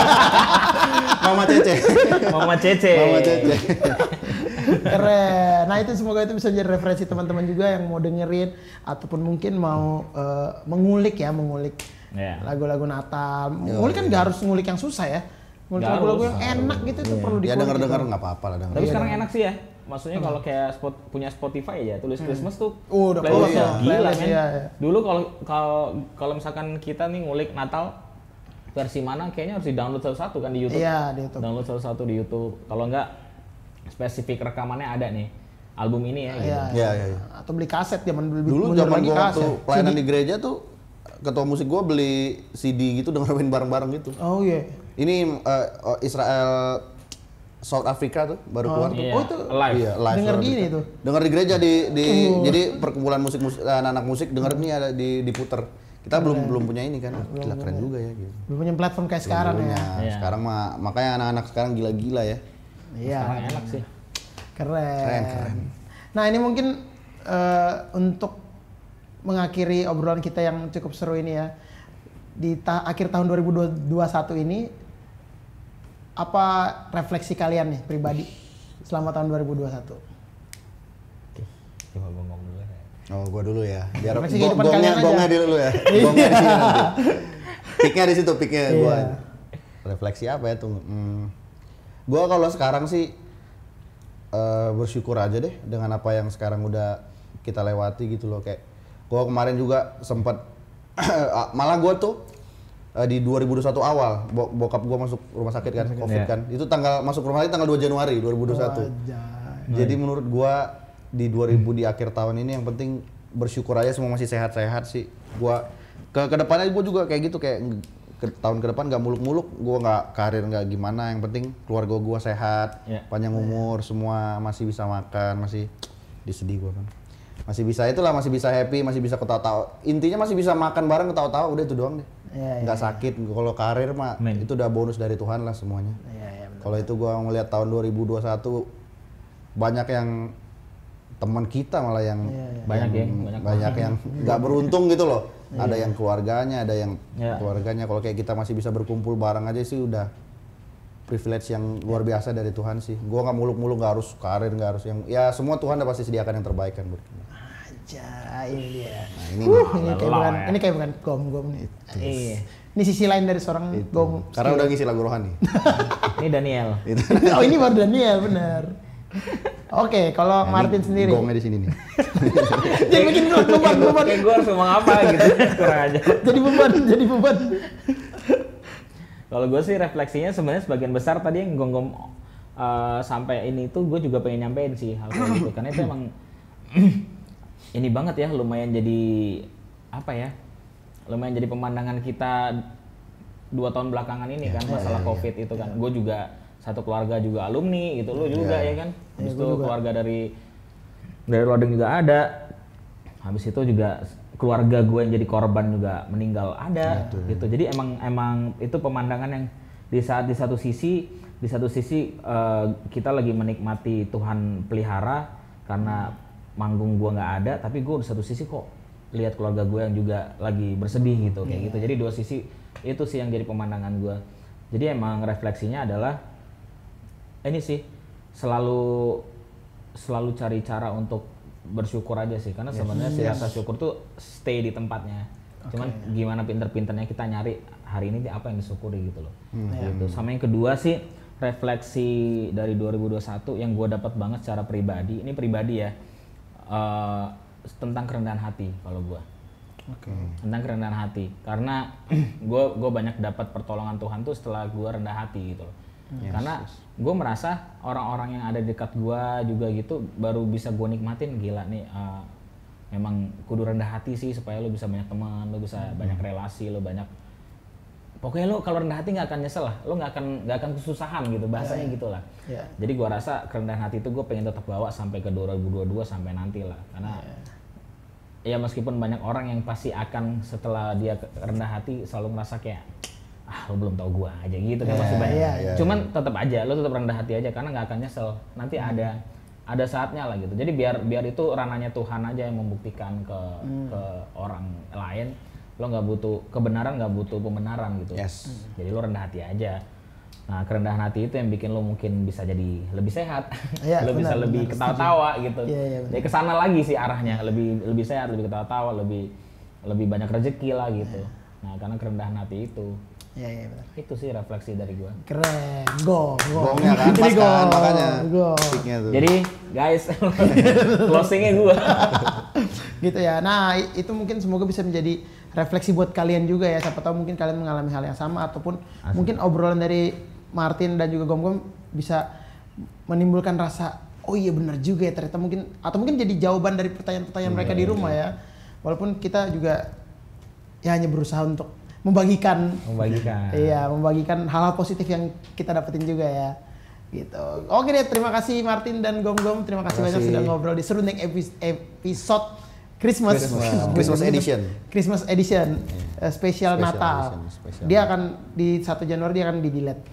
Mama Cece.
Mama Cece.
Mama Cece.
Keren. Nah itu semoga itu bisa jadi referensi teman-teman juga yang mau dengerin ataupun mungkin mau eh, mengulik ya, mengulik
Iya.
lagu-lagu Natal. Mengulik kan nggak harus ngulik yang susah ya. Ngulik
Nggak
lagu-lagu
harus.
yang enak gitu itu perlu
Ya
dikulik.
denger-denger
gitu.
nggak apa-apa lah denger.
Tapi sekarang enak sih ya. Maksudnya kalau kayak spot, punya Spotify aja tulis Christmas tuh
Oh, udah
playlist
keluar
tuh
ya.
gila
Playlist,
men.
iya, iya.
Dulu kalau kalau kalau misalkan kita nih ngulik Natal versi mana kayaknya harus di-download satu-satu kan di YouTube.
Iya, di YouTube.
Download satu-satu di YouTube. Kalau enggak spesifik rekamannya ada nih. Album ini ya gitu.
Iya,
Iya, iya, iya.
Atau beli kaset zaman dulu.
Dulu
mundur
zaman
lagi
gua waktu
kaset.
pelayanan di gereja tuh ketua musik gua beli C D gitu dengerin bareng-bareng gitu.
Oh iya.
Ini eh, oh, Israel South Africa tuh baru keluar tuh.
Iya.
Oh, itu
live.
Iya, live.
denger
South
gini
Africa.
tuh.
Denger di gereja di di
Oh.
jadi perkumpulan musik, musik anak-anak musik denger nih ada di diputer. Kita belum belum punya ini kan. Gila keren juga ya gitu.
Belum punya platform kayak sekarang
Punya.
ya.
Iya.
Sekarang mah makanya anak-anak sekarang gila-gila ya.
Iya.
Sekarang enak sih.
Keren.
Keren, keren.
Nah ini mungkin eh, untuk mengakhiri obrolan kita yang cukup seru ini ya. Di ta- akhir tahun dua ribu dua puluh satu ini, apa refleksi kalian nih pribadi selama tahun dua ribu dua puluh satu?
Coba ngomong dulu ya.
Oh, gua dulu ya. Biar
Refleksi
go-
kehidupan
gongnya
kalian aja.
gongnya dulu ya. Gongnya di sini nanti. Piknya di situ, piknya
Iya.
gua. Refleksi apa ya tuh? Hmm. Gua kalau sekarang sih eh, bersyukur aja deh dengan apa yang sekarang udah kita lewati gitu loh, kayak gua kemarin juga sempat malah gua tuh eh, di dua ribu dua puluh satu awal bo- bokap gua masuk rumah sakit kan, Covid
Iya.
kan. Itu tanggal masuk rumah sakit tanggal dua Januari dua ribu dua puluh satu.
Wajah.
Jadi menurut gua di dua ribu di akhir tahun ini yang penting bersyukur aja semua masih sehat-sehat sih. Gua ke kedepannya gua juga kayak gitu, kayak ke, tahun ke depan nggak muluk-muluk, gua nggak karir nggak gimana, yang penting keluarga gua sehat,
Ya.
panjang umur, semua masih bisa makan, masih disedih gua kan. Masih bisa itulah, masih bisa happy, masih bisa ketawa-tawa. Intinya masih bisa makan bareng ketawa-tawa, udah itu doang deh.
Iya,
Nggak sakit. Kalau karir mah
Men.
itu udah bonus dari Tuhan lah semuanya.
Iya, iya, benar.
Kalau itu gua ngelihat tahun dua ribu dua puluh satu banyak yang teman kita malah yang
Iya, iya.
Banyak ya,
yang-
banyak.
banyak yang nggak beruntung gitu loh. Ada yang keluarganya, ada yang
Iya.
keluarganya. Kalau kayak kita masih bisa berkumpul bareng aja sih udah privilege yang luar biasa dari Tuhan sih. Gua nggak muluk-muluk, nggak harus karir, nggak harus yang ya semua Tuhan udah pasti sediakan yang terbaik kan buat kita.
Aja, ini dia.
Nah, ini
Uh,
nih.
ini kayak
Lelah
bukan,
ya.
ini kayak bukan gom-gom nih.
Iya.
Ini sisi lain dari seorang gom.
Karena udah ngisi lagu rohani.
Ini Daniel.
Itu.
Oh ini baru Daniel, benar. Oke, kalau
Nah,
Martin
ini
sendiri.
Gongnya di sini nih.
Jadi bikin gue beban, beban.
Kayak gue harus ngomong apa gitu. Kurang aja.
Jadi beban, jadi beban.
Kalau gue sih refleksinya sebenarnya sebagian besar tadi yang gonggong uh, sampai ini tuh gue juga pengen nyampein sih hal kayak gitu, karena itu emang ini banget ya, lumayan jadi apa ya, lumayan jadi pemandangan kita dua tahun belakangan ini kan, masalah covid itu kan. Gue juga satu keluarga juga alumni gitu, lu juga
Iya.
ya kan, habis itu keluarga dari dari Lodeng juga ada, habis itu juga keluarga gue yang jadi korban juga meninggal ada gitu. Jadi emang emang itu pemandangan yang di saat di satu sisi di satu sisi uh, kita lagi menikmati Tuhan pelihara karena manggung gua nggak ada, tapi gua di satu sisi kok lihat keluarga gue yang juga lagi bersedih gitu kayak
Yeah.
gitu. Jadi dua sisi itu sih yang jadi pemandangan gua. Jadi emang refleksinya adalah ini sih selalu selalu cari cara untuk bersyukur aja sih, karena sebenarnya si rasa syukur tuh stay di tempatnya. Cuman gimana pinter-pinternya kita nyari hari ini apa yang disyukuri gitu loh.
Hmm.
Gitu. Sama yang kedua sih refleksi dari dua ribu dua puluh satu yang gue dapat banget secara pribadi, ini pribadi ya, uh, tentang kerendahan hati kalau gue.
Oke.
Tentang kerendahan hati, karena gue gue banyak dapat pertolongan Tuhan tuh setelah gue rendah hati gitu loh.
Yes,
Karena
yes.
gue merasa orang-orang yang ada di dekat gue juga gitu baru bisa gue nikmatin. Gila nih, uh, memang kudu rendah hati sih supaya lo bisa banyak teman, lo bisa
Hmm.
banyak relasi, lo banyak. Pokoknya lo kalau rendah hati nggak akan nyesel lah, lo nggak akan nggak akan kesusahan gitu bahasanya
Ya.
gitu lah.
Ya.
Jadi gue rasa kerendahan hati itu gue pengen tetap bawa sampai ke dua ribu dua puluh dua sampai nanti lah, karena ya meskipun banyak orang yang pasti akan setelah dia ke- rendah hati selalu merasa kayak ah lo belum tahu gua aja gitu kan,
Ya,
masih banyak.
ya,
ya.
Cuman tetap aja lo tetap rendah hati aja karena nggak akan nyesel. Nanti ada ada saatnya lah gitu. Jadi biar biar itu ranahnya Tuhan aja yang membuktikan ke ke orang lain. Lo nggak butuh kebenaran, nggak butuh pembenaran gitu.
Yes.
Jadi lo rendah hati aja. Nah kerendahan hati itu yang bikin lo mungkin bisa jadi lebih sehat,
Iya,
lo bisa
benar,
lebih
benar,
ketawa-tawa gitu.
Iya, iya, benar.
Jadi kesana lagi sih arahnya, lebih lebih sehat, lebih ketawa-tawa, lebih lebih banyak rezeki lah gitu. Nah karena kerendahan hati itu,
Iya, iya benar.
itu sih refleksi dari gua.
Keren. Go, go.
Gongnya kan,
Jadi
pas kan,
go,
makanya
go.
sticknya tuh.
Jadi guys, closingnya gua.
Gitu ya. Nah, i- itu mungkin semoga bisa menjadi refleksi buat kalian juga ya. Siapa tahu mungkin kalian mengalami hal yang sama ataupun mungkin obrolan dari Martin dan juga Gom-Gom bisa menimbulkan rasa oh iya benar juga ya ternyata mungkin atau mungkin jadi jawaban dari pertanyaan-pertanyaan mereka di rumah ya. Walaupun kita juga ya hanya berusaha untuk membagikan
Membagikan.
iya, membagikan hal-hal positif yang kita dapetin juga ya. Gitu. Oke deh, terima kasih Martin dan Gom-Gom. Terima kasih
Terima
banyak
kasih.
sudah ngobrol di Serundeng epi- episode Christmas.
Christmas. Christmas edition.
Christmas edition. eh, spesial
Special
Natal.
edition, special.
Dia akan di satu Januari dia akan di delete.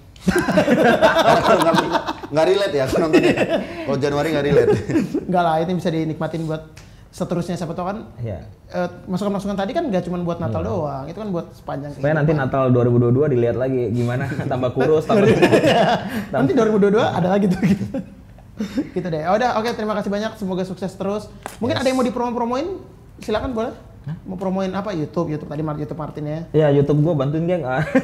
Nggak nggak relate ya nontonnya. Kalau Januari nggak relate.
Enggak lah, itu bisa dinikmatin buat seterusnya siapa tahu kan.
Iya.
eh, masukan-masukan tadi kan gak cuma buat Natal doang, itu kan buat sepanjang
Supaya nanti
kehidupan.
Natal dua ribu dua puluh dua dilihat lagi gimana, tambah kurus, tambah
Nanti dua ribu dua puluh dua ada lagi tuh gitu. Gitu deh. Oh, udah, oke, terima kasih banyak. Semoga sukses terus. Mungkin
Yes.
ada yang mau dipromo-promoin? Silakan boleh. Mau promoin apa? YouTube, YouTube tadi Mar- YouTube Martin ya.
Ya YouTube gua bantuin geng.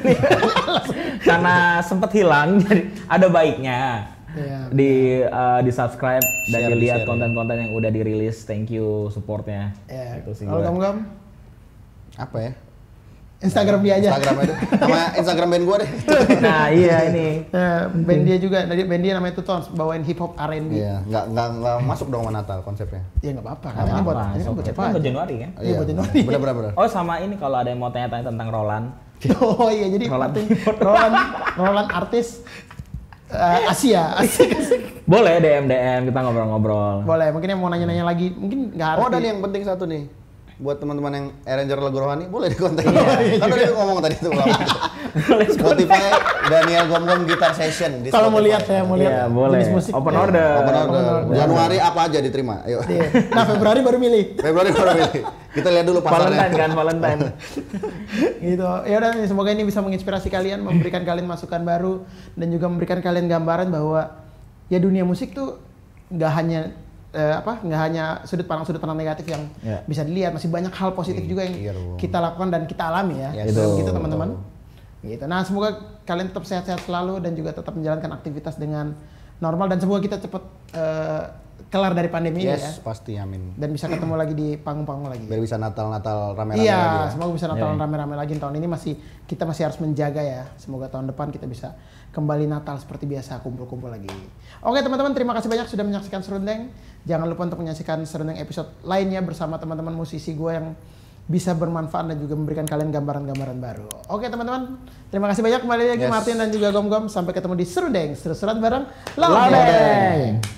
Karena sempet hilang jadi ada baiknya.
Iya.
Di uh, di subscribe dan
Share,
dilihat
di-share,
konten-konten yang udah dirilis. Thank you supportnya.
Ya.
Itu sih
Kalau
gua.
kamu kamu
Apa ya?
Instagram dia aja.
Instagram aja. Sama Instagram band gua deh.
Nah iya ini.
Eh, band dia juga, tadi band dia namanya Tutons, bawain hip hop R and B.
Iya, nggak nggak nggak masuk dong sama Natal konsepnya.
Ya nggak apa-apa,
Nggak
kan ini buat
apa-apa,
ini kan buat
so-
siapa
kan buat
aja.
Januari kan.
Iya, buat Januari.
Bener bener bener.
Oh sama ini kalau ada yang mau tanya-tanya tentang Roland.
Oh iya, jadi
Roland.
Martin, Roland, Roland artis eh, Asia, asik, asik.
Boleh D M D M kita ngobrol-ngobrol.
Boleh, mungkin yang mau nanya-nanya lagi, mungkin nggak harus.
Oh, dan
di-
yang penting satu nih. Buat teman-teman yang arranger lagu rohani boleh di kontak.
Iya.
Kan udah dia ngomong tadi tuh. Spotify Daniel Gom-Gom Guitar Session di
Kalau mau
Spotify.
lihat ya, mau lihat
Iya, boleh.
jenis musik.
Open
ya.
order.
Open order.
Open order.
Januari apa aja diterima. Ayo.
Iya. Nah, Februari baru milih.
Februari baru milih. Kita lihat dulu pasarnya.
Valentine kan, Valentine.
Gitu. Ya udah, semoga ini bisa menginspirasi kalian, memberikan kalian masukan baru dan juga memberikan kalian gambaran bahwa ya dunia musik tuh nggak hanya eh, apa nggak hanya sudut pandang sudut pandang negatif yang
Ya.
bisa dilihat, masih banyak hal positif
Iya,
juga yang
iya dong.
kita lakukan dan kita alami ya.
Yes.
Gitu,
Betul.
gitu teman-teman. Gitu. Nah, semoga kalian tetap sehat-sehat selalu dan juga tetap menjalankan aktivitas dengan normal dan semoga kita cepat eh, kelar dari pandemi ini ya
Yes, pasti amin.
dan bisa ketemu lagi di panggung-panggung lagi.
Biar bisa Natal-Natal rame-rame
Iya,
lagi ya.
semoga bisa Natalan
Iya.
rame-rame lagi tahun ini. Masih kita masih harus menjaga ya. Semoga tahun depan kita bisa kembali Natal seperti biasa, kumpul-kumpul lagi. Oke teman-teman, terima kasih banyak sudah menyaksikan Serundeng. Jangan lupa untuk menyaksikan Serundeng episode lainnya bersama teman-teman musisi gue yang bisa bermanfaat dan juga memberikan kalian gambaran-gambaran baru. Oke teman-teman, terima kasih banyak kembali lagi
Yes.
Martin dan juga Gom-Gom. Sampai ketemu di Serundeng, seru-seruan bareng
Laudeng.
Laudeng.